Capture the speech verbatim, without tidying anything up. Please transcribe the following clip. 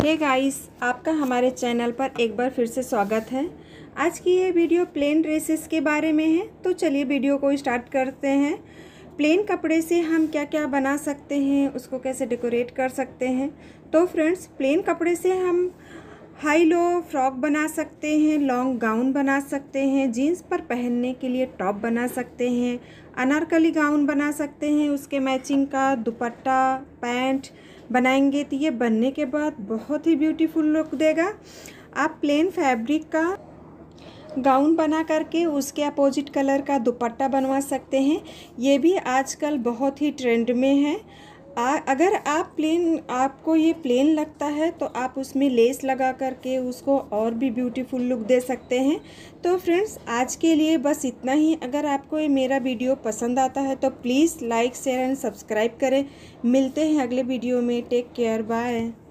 Hey guys, आपका हमारे channel पर एक बार फिर से स्वागत है। आज की ये वीडियो प्लेन ड्रेसेस के बारे में है, तो चलिए वीडियो को स्टार्ट करते हैं। प्लेन कपड़े से हम क्या क्या बना सकते हैं, उसको कैसे डेकोरेट कर सकते हैं। तो फ्रेंड्स, प्लेन कपड़े से हम हाई लो फ्रॉक बना सकते हैं, लॉन्ग गाउन बना सकते हैं, जीन्स पर पहनने के लिए टॉप बना सकते हैं, अनारकली गाउन बना सकते हैं, उसके मैचिंग का दुपट्टा पैंट बनाएंगे तो ये बनने के बाद बहुत ही ब्यूटीफुल लुक देगा। आप प्लेन फैब्रिक का गाउन बना करके उसके अपोजिट कलर का दुपट्टा बनवा सकते हैं, ये भी आजकल बहुत ही ट्रेंड में है। आ, अगर आप प्लेन आपको ये प्लेन लगता है तो आप उसमें लेस लगा करके उसको और भी ब्यूटीफुल लुक दे सकते हैं। तो फ्रेंड्स, आज के लिए बस इतना ही। अगर आपको ये मेरा वीडियो पसंद आता है तो please like share and subscribe करें। मिलते हैं अगले वीडियो में। Take care, bye.